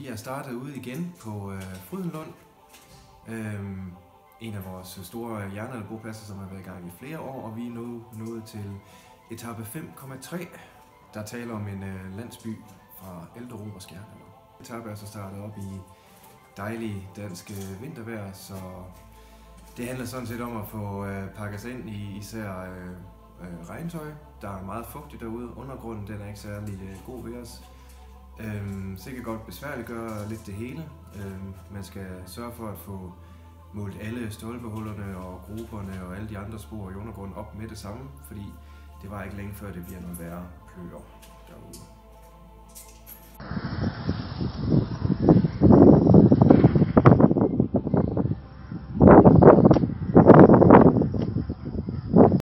Vi er startet ude igen på Frydenlund. En af vores store jernalderbopladser, som har været i gang i flere år, og vi er nu nået til etape 5,3. Der taler om en landsby fra derude og skaber. Etape er så startet op i dejlig dansk vintervejr, så det handler sådan set om at få pakket sig ind i især regntøj. Der er meget fugtigt derude. Undergrunden den er ikke særlig god ved os. Sikkert godt besværliggøre lidt det hele. Man skal sørge for at få målt alle stolpehullerne og grupperne og alle de andre spor i undergrunden op med det samme, fordi det var ikke længe før det bliver noget værre pløer derude.